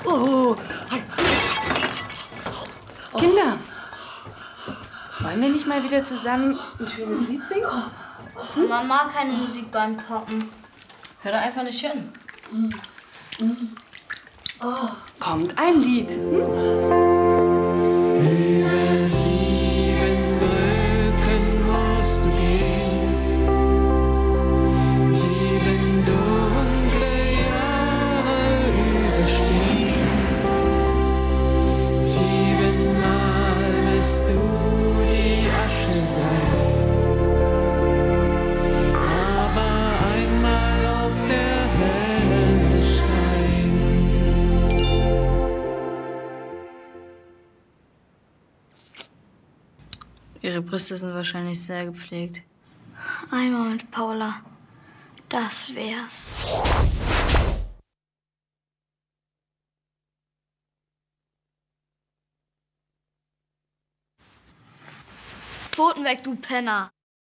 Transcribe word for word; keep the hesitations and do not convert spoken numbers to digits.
Oh. Kinder, wollen wir nicht mal wieder zusammen ein schönes Lied singen? Hm? Man mag keine Musik beim Poppen. Hör doch einfach nicht hin. Mhm. Mhm. Oh. Kommt ein Lied. Hm? Über sieben Brücken musst du gehen, sieben dunkle Jahre überstehen, siebenmal wirst du die Asche sein, aber einmal auf der Hölle schreien. Ihre Brüste sind wahrscheinlich sehr gepflegt. Einmal mit Paula. Das wär's. Pfoten weg, du Penner.